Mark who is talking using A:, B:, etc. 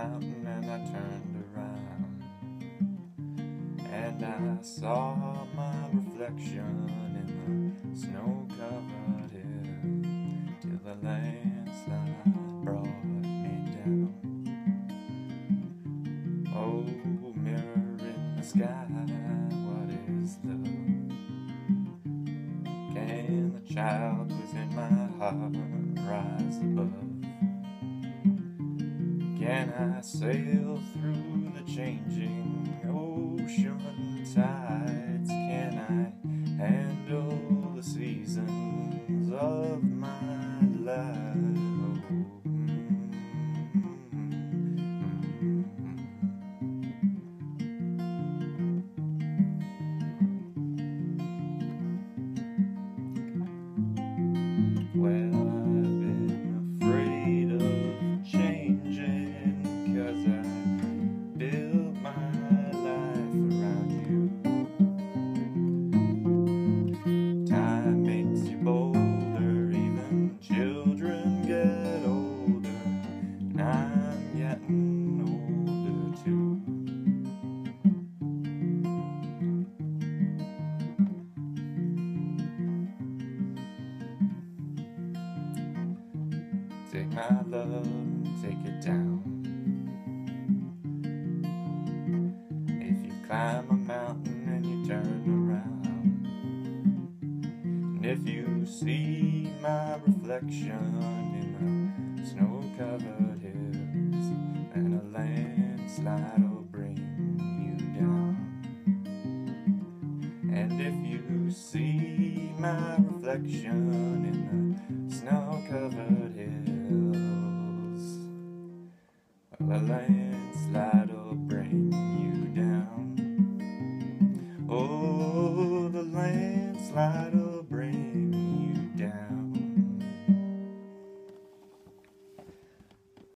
A: mountain and I turned around, and I saw my reflection in the snow-covered hill, till the landslide brought me down. Oh, mirror in the sky, what is love? Can the child within my heart rise above? Can I sail through the changing ocean tides? Can I handle the seasons of my life? Well, I've been afraid of changing, 'cause I built my life around you. Time makes you bolder, even children get older, and I'm getting older too. Take my love and take it down. If you climb a mountain and you turn around, and if you see my reflection in the snow-covered hills, then a landslide will bring you down. And if you see my reflection in the